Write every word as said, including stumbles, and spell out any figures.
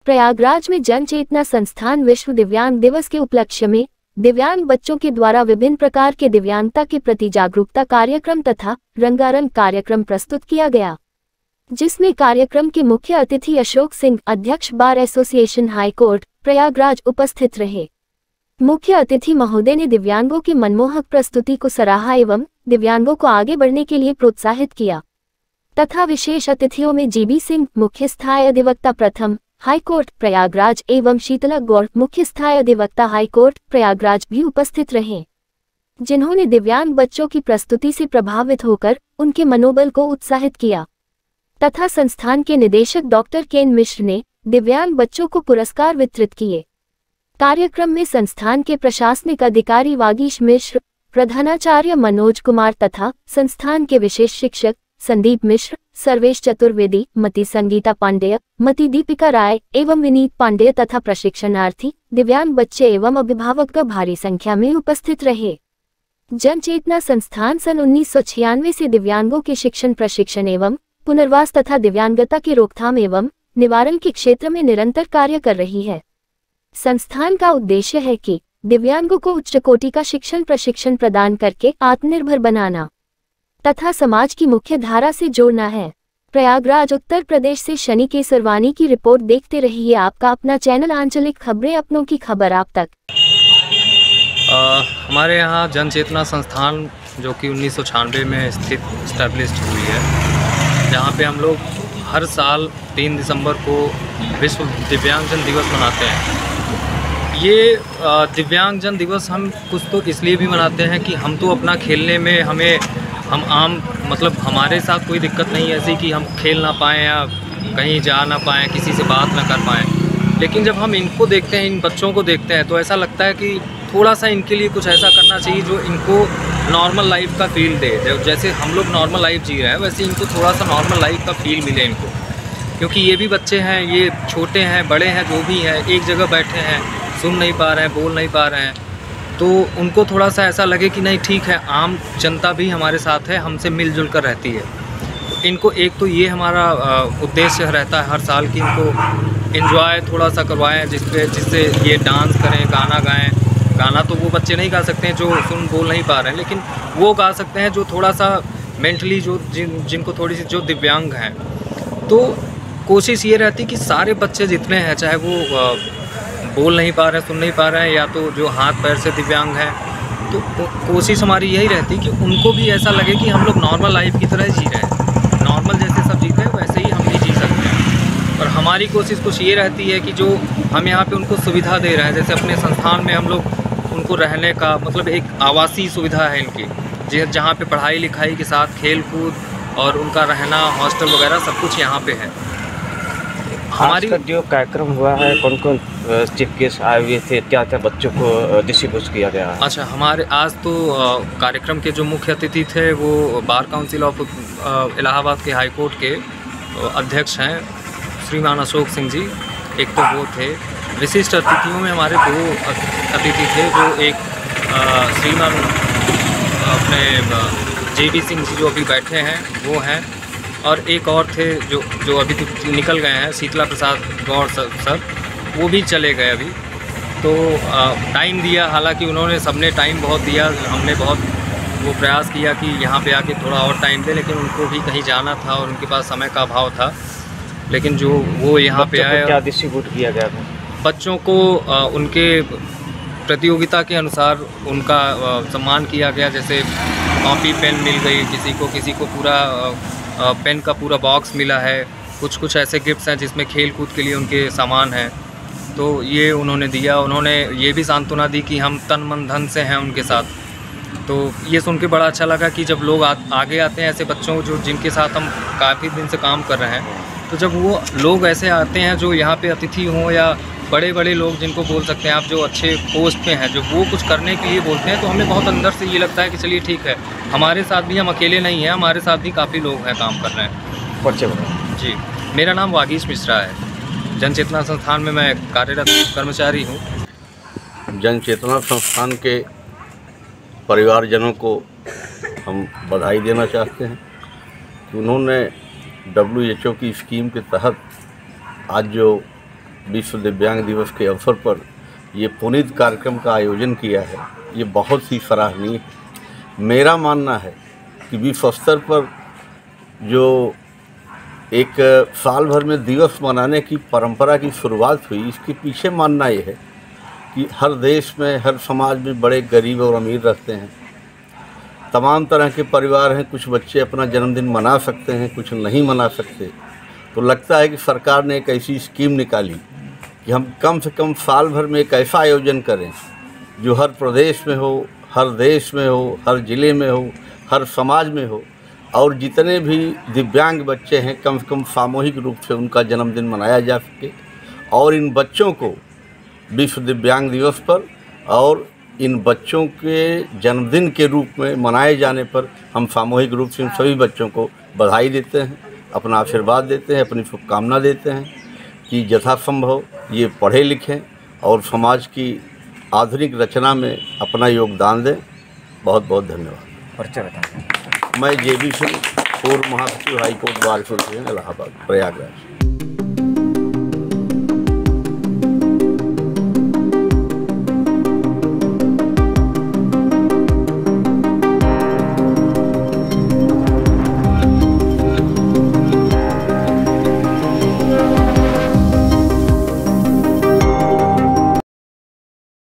प्रयागराज में जन चेतना संस्थान विश्व दिव्यांग दिवस के उपलक्ष्य में दिव्यांग बच्चों के द्वारा विभिन्न प्रकार के दिव्यांगता के प्रति जागरूकता कार्यक्रम तथा रंगारंग कार्यक्रम प्रस्तुत किया गया, जिसमें कार्यक्रम के मुख्य अतिथि अशोक सिंह, अध्यक्ष बार एसोसिएशन हाईकोर्ट प्रयागराज, उपस्थित रहे। मुख्य अतिथि महोदय ने दिव्यांगों की मनमोहक प्रस्तुति को सराहा एवं दिव्यांगों को आगे बढ़ने के लिए प्रोत्साहित किया तथा विशेष अतिथियों में जीबी सिंह, मुख्य स्थायी अधिवक्ता प्रथम हाईकोर्ट प्रयागराज एवं शीतला गौड़, मुख्य स्थायी अधिवक्ता हाईकोर्ट प्रयागराज भी उपस्थित रहे, जिन्होंने दिव्यांग बच्चों की प्रस्तुति से प्रभावित होकर उनके मनोबल को उत्साहित किया तथा संस्थान के निदेशक डॉक्टर केन मिश्र ने दिव्यांग बच्चों को पुरस्कार वितरित किए। कार्यक्रम में संस्थान के प्रशासनिक अधिकारी वागीश मिश्र, प्रधानाचार्य मनोज कुमार तथा संस्थान के विशेष शिक्षक संदीप मिश्र, सर्वेश चतुर्वेदी, मति संगीता पांडेय, मति दीपिका राय एवं विनीत पांडेय तथा प्रशिक्षणार्थी दिव्यांग बच्चे एवं अभिभावक भारी संख्या में उपस्थित रहे। जन चेतना संस्थान सन उन्नीस सौ छियानवे से दिव्यांगों के शिक्षण, प्रशिक्षण एवं पुनर्वास तथा दिव्यांगता की रोकथाम एवं निवारण के क्षेत्र में निरंतर कार्य कर रही है। संस्थान का उद्देश्य है कि दिव्यांगों को उच्च कोटि का शिक्षण, प्रशिक्षण प्रदान करके आत्मनिर्भर बनाना तथा समाज की मुख्य धारा से जोड़ना है। प्रयागराज उत्तर प्रदेश से शनि केसरवानी की रिपोर्ट। देखते रहिए आपका अपना चैनल आंचलिक खबरें, अपनों की खबर आप तक। आ, हमारे यहाँ जन चेतना संस्थान जो कि उन्नीस सौ छियानवे में स्थित इस्टेब्लिश्ड हुई है, जहाँ पे हम लोग हर साल तीन दिसंबर को विश्व दिव्यांगजन दिवस मनाते हैं। ये दिव्यांगजन दिवस हम कुछ तो इसलिए भी मनाते हैं कि हम तो अपना खेलने में हमें हम आम मतलब हमारे साथ कोई दिक्कत नहीं है ऐसी कि हम खेल ना पाएँ या कहीं जा ना पाएँ, किसी से बात ना कर पाएँ, लेकिन जब हम इनको देखते हैं, इन बच्चों को देखते हैं, तो ऐसा लगता है कि थोड़ा सा इनके लिए कुछ ऐसा करना चाहिए जो इनको नॉर्मल लाइफ का फील दे। जैसे हम लोग नॉर्मल लाइफ जी रहे हैं वैसे इनको थोड़ा सा नॉर्मल लाइफ का फील मिले इनको, क्योंकि ये भी बच्चे हैं, ये छोटे हैं, बड़े हैं, जो भी हैं, एक जगह बैठे हैं, सुन नहीं पा रहे हैं, बोल नहीं पा रहे हैं, तो उनको थोड़ा सा ऐसा लगे कि नहीं ठीक है, आम जनता भी हमारे साथ है, हमसे मिलजुल कर रहती है। तो इनको एक तो ये हमारा उद्देश्य रहता है हर साल कि इनको एंजॉय थोड़ा सा करवाएं, जिसपे जिससे ये डांस करें, गाना गाएं। गाना तो वो बच्चे नहीं गा सकते हैं जो सुन बोल नहीं पा रहे हैं, लेकिन वो गा सकते हैं जो थोड़ा सा मेंटली जो जिन जिनको थोड़ी सी जो दिव्यांग हैं। तो कोशिश ये रहती कि सारे बच्चे जितने हैं, चाहे वो बोल नहीं पा रहे हैं, सुन नहीं पा रहे हैं, या तो जो हाथ पैर से दिव्यांग हैं, तो कोशिश हमारी यही रहती कि उनको भी ऐसा लगे कि हम लोग नॉर्मल लाइफ की तरह जी रहे हैं, नॉर्मल जैसे सब जीते हैं वैसे ही हम भी जी सकते हैं। और हमारी कोशिश कुछ ये रहती है कि जो हम यहाँ पे उनको सुविधा दे रहे हैं, जैसे अपने संस्थान में हम लोग उनको रहने का मतलब एक आवासीय सुविधा है इनकी, जहाँ पे पढ़ाई लिखाई के साथ खेल कूद और उनका रहना, हॉस्टल वगैरह सब कुछ यहाँ पे है। हमारी जो कार्यक्रम हुआ है, कौन कौन चीफ गेस्ट आए हुए थे, क्या क्या बच्चों को डिस्ट्रीब्यूट किया गया है? अच्छा, हमारे आज तो कार्यक्रम के जो मुख्य अतिथि थे वो बार काउंसिल ऑफ इलाहाबाद के हाई कोर्ट के अध्यक्ष हैं श्रीमान अशोक सिंह जी, एक तो वो थे। विशिष्ट अतिथियों में हमारे दो अतिथि थे, जो एक श्रीमान अपने जे बी सिंह जी जो अभी बैठे हैं वो हैं, और एक और थे जो जो अभी निकल गए हैं, शीतला प्रसाद गौड़ सर, सर वो भी चले गए अभी। तो टाइम दिया, हालांकि उन्होंने सबने टाइम बहुत दिया, हमने बहुत वो प्रयास किया कि यहाँ पे आके थोड़ा और टाइम दे, लेकिन उनको भी कहीं जाना था और उनके पास समय का अभाव था। लेकिन जो वो यहाँ पे आए, क्या डिस्ट्रीब्यूट किया गया था? बच्चों को आ, उनके प्रतियोगिता के अनुसार उनका आ, सम्मान किया गया। जैसे कॉपी पेन मिल गई किसी को, किसी को पूरा आ, पेन का पूरा बॉक्स मिला है, कुछ कुछ ऐसे गिफ्ट्स हैं जिसमें खेल कूद के लिए उनके सामान हैं, तो ये उन्होंने दिया। उन्होंने ये भी सांत्वना दी कि हम तन मन धन से हैं उनके साथ। तो ये सुन के बड़ा अच्छा लगा कि जब लोग आ, आगे आते हैं ऐसे बच्चों जो जिनके साथ हम काफ़ी दिन से काम कर रहे हैं, तो जब वो लोग ऐसे आते हैं जो यहाँ पे अतिथि हों या बड़े बड़े लोग जिनको बोल सकते हैं आप, जो अच्छे पोस्ट पे हैं, जो वो कुछ करने के लिए बोलते हैं, तो हमें बहुत अंदर से ये लगता है कि चलिए ठीक है, हमारे साथ भी हम अकेले नहीं हैं, हमारे साथ भी काफ़ी लोग हैं काम कर रहे हैं। बच्चे जी, मेरा नाम वागीश मिश्रा है। जन चेतना संस्थान में मैं कार्यरत कर्मचारी हूँ। जन चेतना संस्थान के परिवारजनों को हम बधाई देना चाहते हैं कि उन्होंने डब्ल्यू एच ओ की स्कीम के तहत आज जो विश्व दिव्यांग दिवस के अवसर पर ये पुनीत कार्यक्रम का आयोजन किया है, ये बहुत ही सराहनीय है। मेरा मानना है कि विश्व स्तर पर जो एक साल भर में दिवस मनाने की परंपरा की शुरुआत हुई, इसके पीछे मानना ये है कि हर देश में, हर समाज में बड़े गरीब और अमीर रहते हैं, तमाम तरह के परिवार हैं। कुछ बच्चे अपना जन्मदिन मना सकते हैं, कुछ नहीं मना सकते। तो लगता है कि सरकार ने एक ऐसी स्कीम निकाली कि हम कम से कम साल भर में एक ऐसा आयोजन करें जो हर प्रदेश में हो, हर देश में हो, हर ज़िले में हो, हर समाज में हो, और जितने भी दिव्यांग बच्चे हैं कम से कम सामूहिक रूप से उनका जन्मदिन मनाया जा सके। और इन बच्चों को विश्व दिव्यांग दिवस पर और इन बच्चों के जन्मदिन के रूप में मनाए जाने पर हम सामूहिक रूप से इन सभी बच्चों को बधाई देते हैं, अपना आशीर्वाद देते हैं, अपनी शुभकामना देते हैं कि यथासंभव ये पढ़े लिखें और समाज की आधुनिक रचना में अपना योगदान दें। बहुत बहुत धन्यवाद। परिचय बताएं। मैं जे बी सिंह, पूर्व महासचिव high court bar association Allahabad Prayagraj.